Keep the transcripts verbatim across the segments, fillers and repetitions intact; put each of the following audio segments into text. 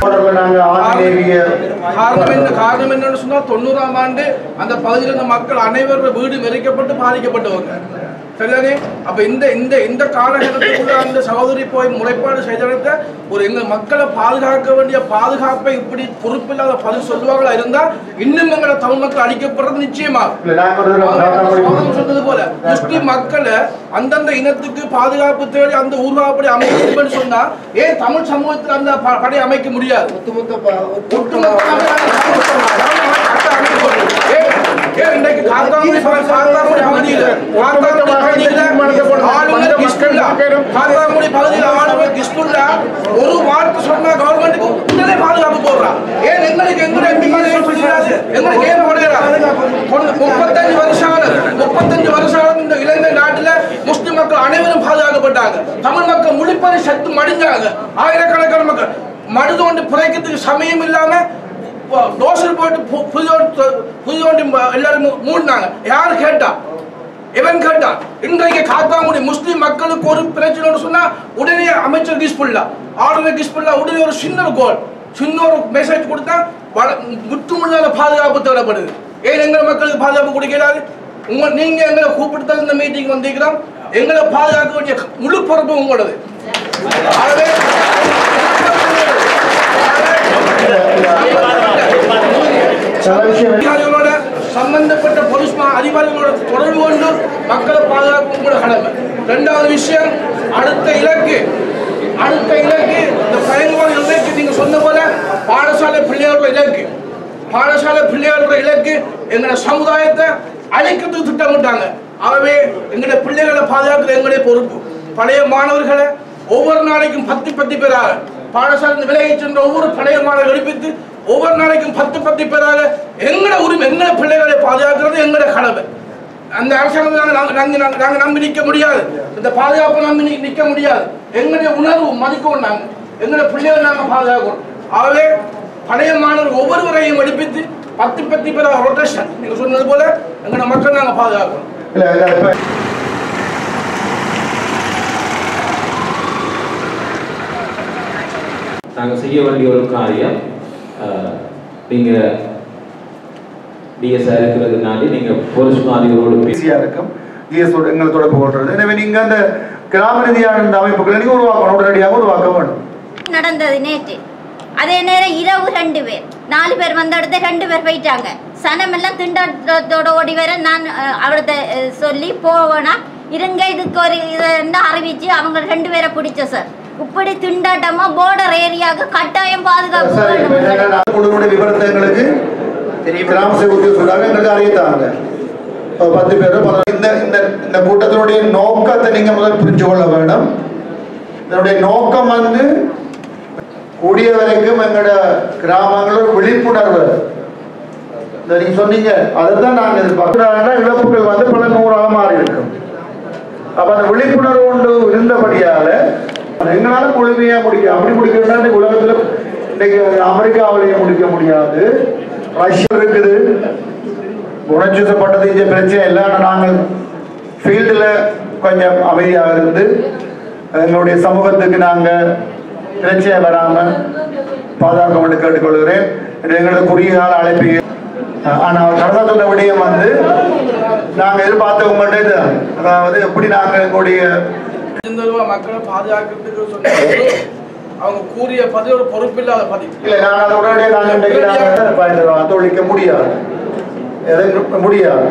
காரணம் என்னன்னு சொன்னா தொண்ணூறாம் ஆண்டு அந்த பகுதியில் இருந்த மக்கள் அனைவரும் வீடு மெரிக்கப்பட்டு பாதிக்கப்பட்டவங்க. சரிதானே? அப்ப இந்த இந்த இந்த காலகட்டத்துக்குள்ள அந்த சகோதரி போய் முறைப்பாடு செய்த ஒரு எங்கள் மக்களை பாதுகாக்க வேண்டிய பாதுகாப்பை இப்படி பொறுப்பில்லாத பதில் சொல்லுவாங்களா இருந்தா இன்னும் எங்களை தமிழ் மக்கள் அழிக்கப்படுறது நிச்சயமா. சொன்னது போல முஸ்லிம் மக்களை அந்தந்த இனத்துக்கு பாதுகாப்பு தேடி அந்த ஊர்வாப்படி அமைக்கணும்னு சொன்னா ஏன் தமிழ் சமூகத்தில் அந்த படை அமைக்க முடியாது? இன்றைக்கு காத்தாங்குடி பகுதியில் காத்தாங்குடி பகுதியில் ஆளுநர் கிஸ்துல்லா ஒரு வார்த்தை சொன்னா கவர்மெண்ட்டுக்கு உடனே பாதுகாப்பு போடுறான். ஏன் எங்களுக்கு எங்களுடைய எங்களுக்கு ஏன் முப்பத்தஞ்சு வருஷம் முப்பத்தஞ்சு வருஷம் இந்த இலங்கை நாட்டில் முஸ்லிம் மக்கள் அனைவரும் பாதுகாக்கப்பட்டாங்க. தமிழ் மக்கள் முழிப்பதை சத்து மடிஞ்சாங்க. ஆயிரக்கணக்கான மக்கள் மனித ஒன்று புதைக்கிறதுக்கு சமயம் இல்லாம தோசை போட்டு புதிய ஒன்று எல்லாரும் மூடினாங்க. யாரு கேட்டா? இவன் கேட்டான். இன்றைக்கு காத்தாங்குடி முஸ்லிம் மக்களுக்கு ஒரு பிரச்சனை சொன்னா உடனே அமைச்சர் கிஸ்புல்லா ஆளுநர் கிஸ்புல்லா உடனே ஒரு சின்ன கோல் சின்ன ஒரு மெசேஜ் கொடுத்தா முற்று முழுதான பாதுகாப்பு தேவைப்படுது. ஏன் எங்கள் மக்களுக்கு பாதுகாப்பு கொடுக்கிறாரு? உங்க நீங்க எங்களை கூப்பிட்டு இந்த மீட்டிங் வந்திருக்கிறோம். எங்களை பாதுகாக்க வேண்டிய முழு பொறுப்பு உங்களது. ஆகவே அதிகாரிகளோட சம்பந்தப்பட்ட போலீஸ் அதிகாரிகளோட தொடர்பு கொண்டு மக்களை பாதுகாப்பு கூட கடமை. இரண்டாவது விஷயம், அடுத்த இலக்கு அடுத்த இலக்கு இந்த பயங்கர இலக்கு நீங்க சொன்ன போல பாடசாலை பிள்ளைகளோட இலக்கு பாடசாலை பிள்ளைகளோட இலக்கு எங்களோட சமுதாயத்தை அழிக்கிறதுக்கு திட்டமிட்டாங்க. ஆகவே எங்களுடைய பிள்ளைகளை பாதுகாக்கிறது எங்களுடைய பொறுப்பு. பழைய மாணவர்களை ஒவ்வொரு நாளைக்கும் பத்து பத்து பேராக பாடசாலை விலகி சென்ற ஒவ்வொரு பழைய மாணவர்கள் எடுப்பித்து ஒவ்வொரு நாளைக்கும் பத்து பத்து பேராக எங்களோட உரிமை எங்களோட பிள்ளைகளை பாதுகாக்கிறது எங்களோட கடமை. அந்த அரசாங்கம் நாங்கள் நம்பி நிற்க முடியாது. இந்த பாதுகாப்பை நம்பி நிற்க முடியாது. எங்களுடைய உணர்வு மதிக்கவும் நாங்கள் எங்களுடைய பிள்ளைகளை நாங்கள் பாதுகாக்கணும். ஆகவே பழைய மாணவர்கள் ஒவ்வொருவரையும் எடுப்பித்து பத்து பத்து பேராக ரொட்டேஷன் நீங்க சொன்னது போல எங்களோட மக்கள் நாங்கள் பாதுகாக்கணும். நாங்கள் செய்ய வேண்டிய ஒரு காரியம், நீங்கள் டிஎஸ்ஆர் இருக்கிறதுனாலே நீங்கள் போலீஸ் மாதிரியோடு ஈஸியாக இருக்கும். டிஎஸோட எங்களை தொடர்பு கொள்வது. எனவே நீங்கள் அந்த கிராம ரீதியான இந்த அமைப்புகளை நீங்கள் உருவாக்கணும், உடனடியாக உருவாக்க வேண்டும். நடந்தது நேற்று. அதே நேரம் இரவு ரெண்டு பேர் நாலு பேர் வந்த இடத்த ரெண்டு பேர் போயிட்டாங்க. சனமெல்லாம் திண்டாட்டத்தோட ஓடி வர நான் அவர்கிட்ட சொல்லி போவேனா இருங்க இதுக்கு ஒரு இதை அறிவிச்சு அவங்க ரெண்டு பேரை பிடிச்ச சார். இப்படி திண்டாட்டமா போர்டர் ஏரியாவுக்கு கட்டாயம் பாதுகாப்பு விவரத்தை எங்களுக்கு கிராம சேவை சொல்றாங்க, எங்களுக்கு அறியத்தாங்க. பத்து பேரும் இந்த இந்த கூட்டத்தினுடைய நோக்கத்தை நீங்க முதல் புரிஞ்சு கொள்ள வேண்டும். இதனுடைய நோக்கம் வந்து கூடிய வரைக்கும் எங்களோட கிராமங்களோட விழிப்புணர்வு நீங்க சொன்னீங்க, அதுதான் நாங்க எதிர்பார்க்கிறோம். இழப்புகள் வந்து பல நூறாக மாறி இருக்கும். அப்ப அந்த விழிப்புணர்வு ஒன்று இருந்தபடியால எங்களால முழுமையா முடியும். அப்படி முடிக்கிறதா உலகத்துல இன்னைக்கு அமெரிக்காவிலேயே முடிக்க முடியாது. ரஷ்யா இருக்குது, உணர்ச்சிப்பட்டது இந்த பிரச்சனை எல்லாம். நாங்கள் ஃபீல்டில் கொஞ்சம் அமைதியாக இருந்து எங்களுடைய சமூகத்துக்கு நாங்கள் பிரச்சனை வராமல் பாதுகாக்க கேட்டுக்கொள்கிறேன். எங்களோட குறுகிய கால அழைப்பு. ஆனால் கடந்த சொன்ன விடயம் வந்து நாங்கள் எதிர்பார்த்தவங்கள்ட்ட அதாவது எப்படி நாங்கள் எங்களுடைய மக்களை பாதுகாக்கிறதுக்கு சொன்ன அவங்க கூறிய பதிவு ஒரு பொறுப்பில்லாத பதிவு இல்லை. நான் அதை உடனடியே நாங்கள் பயன்படுறோம். அதை ஒழிக்க முடியாது, எதை முடியாது.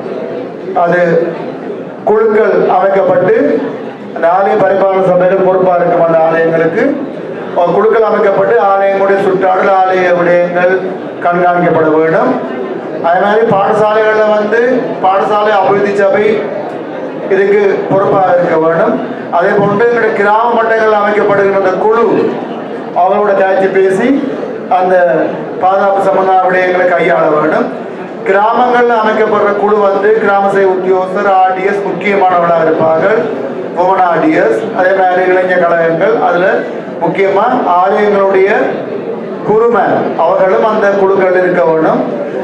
அது குழுக்கள் அமைக்கப்பட்டு அந்த ஆலய பரிபாலன சபையில் பொறுப்பாக இருக்கும். அந்த ஆலயங்களுக்கு குழுக்கள் அமைக்கப்பட்டு ஆலயங்களுடைய சுற்றாடல் ஆலய விடயங்கள் கண்காணிக்கப்பட வேண்டும். அதே மாதிரி பாடசாலைகளில் வந்து பாடசாலை அபிவிருத்தி சபை இதுக்கு பொறுப்பாக இருக்க வேண்டும். அதே போன்று எங்களுடைய கிராம மட்டங்களில் அமைக்கப்படுகின்ற அந்த குழு அவங்களோட தாய்ச்சி பேசி அந்த பாதுகாப்பு சம்பந்தமான விடயங்களை கையாள வேண்டும். கிராமங்களில் அமைக்கப்படுற குழு வந்து கிராம சேவை உத்தியோகஸ்தர், ஆர்டிஎஸ் முக்கியமானவர்களாக இருப்பார்கள். புவன ஆர்டிஎஸ், அதே மாதிரி இளைஞர் கழகங்கள், அதில் முக்கியமாக ஆலயங்களுடைய குருமை அவர்களும் அந்த குழுக்கள் இருக்க வேண்டும்.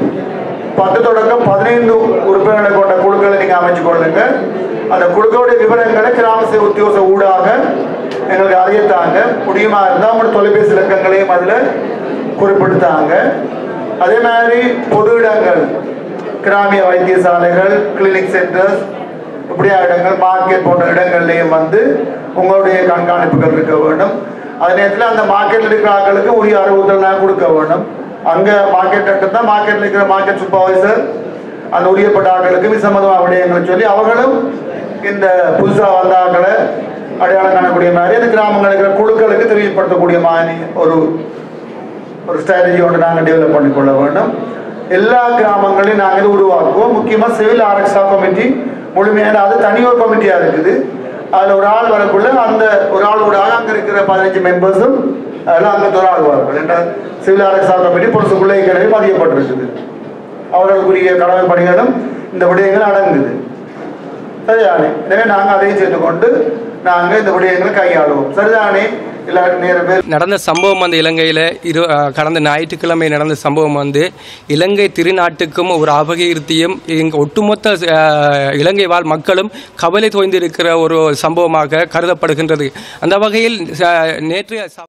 பத்து தொடக்கம் பதினைந்து உறுப்பினர்களை கொண்ட குழுக்களை நீங்கள் அமைச்சு கொள்ளுங்க. அந்த குழுக்களுடைய விவரங்களை கிராம சேவை உத்தியோக ஊடாக எங்களுக்கு அறியத்தாங்க. முடியுமா இருந்தால் உங்களோட தொலைபேசி இலக்கங்களையும் அதில் குறிப்பிடுத்தாங்க. அதே மாதிரி பொது இடங்கள், கிராமிய வைத்தியசாலைகள், கிளினிக் சென்டர்ஸ், இப்படியா இடங்கள், மார்க்கெட் போன்ற இடங்கள்லையும் வந்து உங்களுடைய கண்காணிப்புகள் இருக்க வேண்டும். அதே நேரத்தில் அந்த மார்க்கெட்டில் இருக்கிற ஆட்களுக்கு உரிய அறிவுறுத்தல் நான் கொடுக்க வேண்டும். அங்கே மார்க்கெட் தான் மார்க்கெட்டில் இருக்கிற மார்க்கெட் சூப்பர்வைசர் அந்த உரியப்பட்ட ஆட்களுக்கு விசம்மதமாக விடயங்களை சொல்லி அவர்களும் இந்த புதுசாக வந்த ஆட்களை அடையாளம் காணக்கூடிய மாதிரி அந்த கிராமங்கள் இருக்கிற குழுக்களுக்கு தெரியப்படுத்தக்கூடிய மாதிரி ஒரு ஒரு ஸ்ட்ராட்டஜி ஒன்று நாங்கள் டெவலப் பண்ணிக்கொள்ள வேண்டும். எல்லா கிராமங்களையும் நாங்கள் இது உருவாக்குவோம். முக்கியமாக சிவில் ஆரக்ஷா கமிட்டி முழுமையான அது தனியொரு கமிட்டியாக இருக்குது. அதில் ஒரு ஆள் வரக்குள்ள அந்த ஒரு ஆளோட அங்கே இருக்கிற பதினஞ்சு மெம்பர்ஸும் அதெல்லாம் அங்கே ஒரு ஆள் வார்கள் என்ற சிவில் ஆரக்ஷா கமிட்டி பொலிசுக்குள்ளே ஏற்கனவே பதியப்பட்டிருக்குது. அவர்களுக்குரிய கடமை பணிகளும் இந்த விடயங்கள் அடங்குது. சரிதானே? எனவே நாங்கள் அதையும் சேர்த்துக்கொண்டு நாங்கள் இந்த விடயங்களை கையாளுவோம். சரிதானே? நடந்த சம்பவம் வந்து இலங்கையில் இரு கடந்த ஞாயிற்றுக்கிழமை நடந்த சம்பவம் வந்து இலங்கை திருநாட்டுக்கும் ஒரு அபகீர்த்தியும் இங்கே ஒட்டுமொத்த இலங்கை வாழ் மக்களும் கவலை தோய்ந்திருக்கிற ஒரு சம்பவமாக கருதப்படுகின்றது. அந்த வகையில் நேற்று